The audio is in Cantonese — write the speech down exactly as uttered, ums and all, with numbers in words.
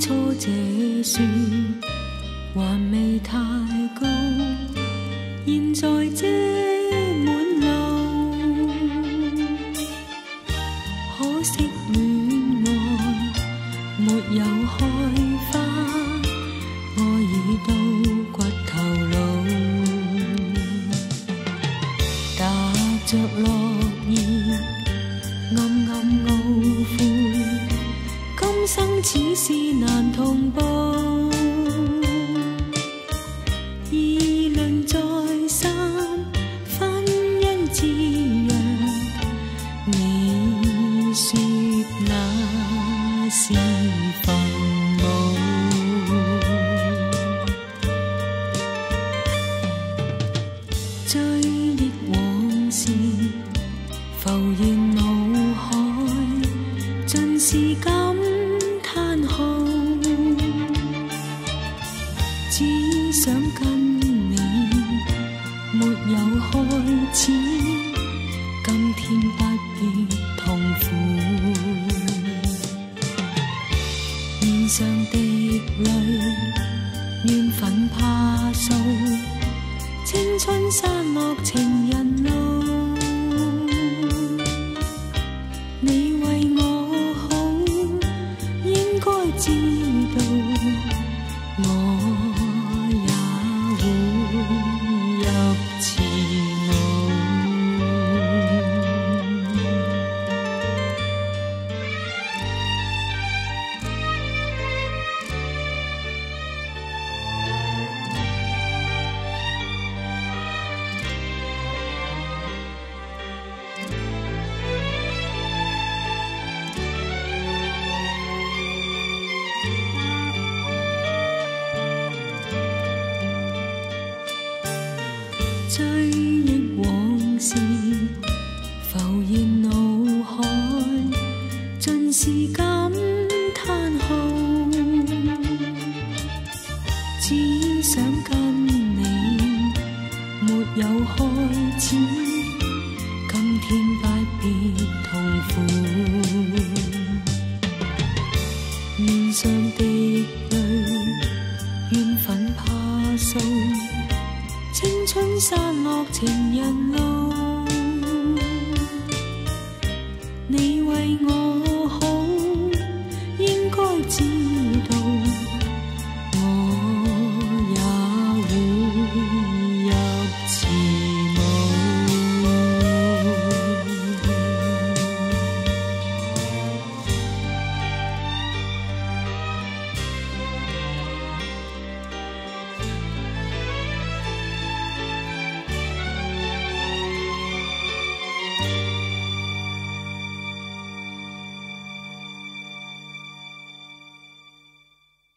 初這樹還未太高，現在遮滿路，可惜戀愛沒有開花，愛已到骨頭路，打着落葉暗暗懊悔，今生此事難同步，議論再三，婚姻至陽，你說那是墳墓，追憶往事浮現腦海，盡是感嘆號，只想跟你沒有開始，今天不必痛苦，面上滴淚怨憤怕數，青春散落情人路，你為我好，應該知道我也會入池路。追憶往事浮現腦海，盡是感嘆號，只想跟你沒有開始，今天不必痛苦，面上滴淚怨憤怕數，青春散落情人路，你為我